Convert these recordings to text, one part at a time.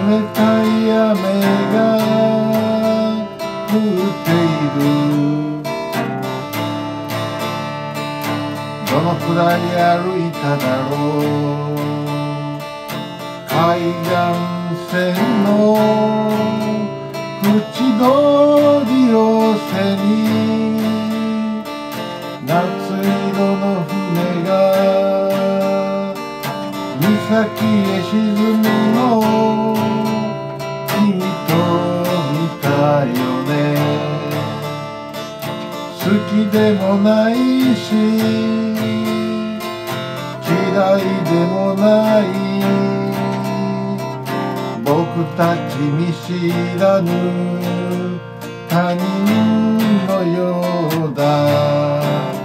冷たい雨が降っている。どのくらい歩いただろう。海岸線の縁取りを背に夏色の船が岬へ沈むのを君と見たよね。好きでもないし嫌いでもない僕たち見知らぬ他人のようだ。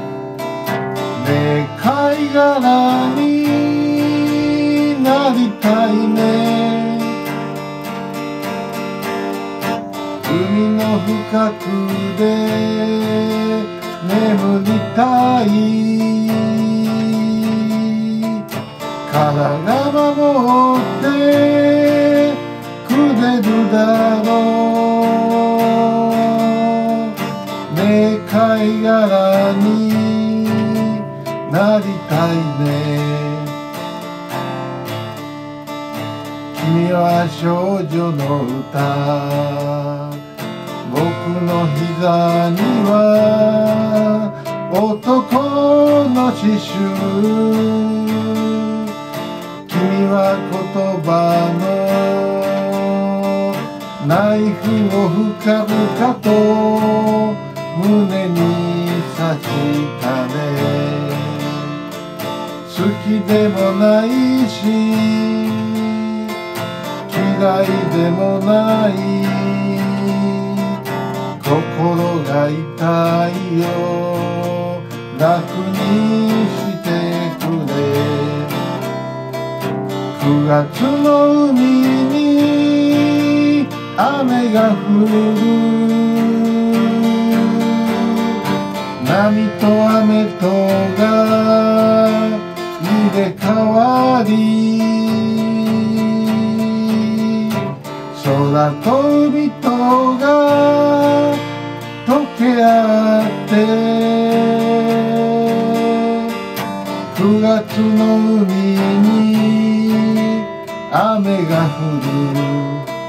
ねえ貝殻になりたいね。海の深くで眠りたい。殻が守ってくれるだろう。ねえ貝殻になりたいね。君は少女の歌。僕の膝には男の刺繍。君は言葉のナイフを深々と胸に刺したね。好きでもないし嫌いでもない。心が痛いよ楽にしてくれ。9月の海に雨が降る。波と雨とが入れ替わり空と海とが溶け合って9月の海に雨が降る。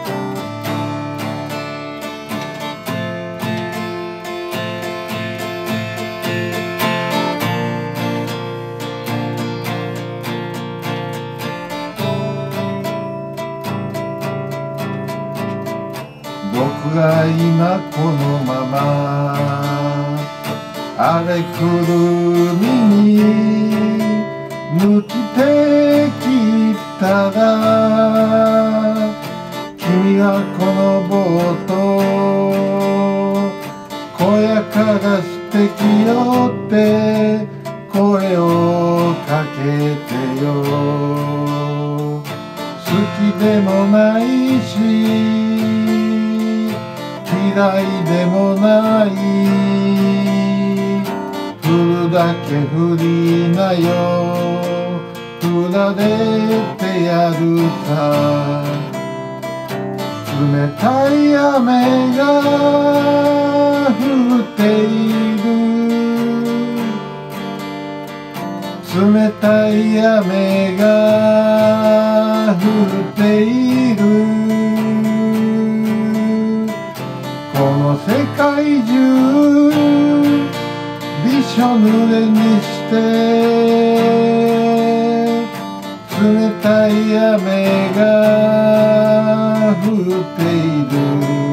僕が今このまま荒れ狂う海に抜きてきたら君はこのボート小屋から素敵よって声をかけてよ。好きでもないし嫌いでもない。降るだけ降りなよ降られてやるさ。冷たい雨が降っている。冷たい雨が降っている。この世界中びしょ濡れにして冷たい雨が降っている。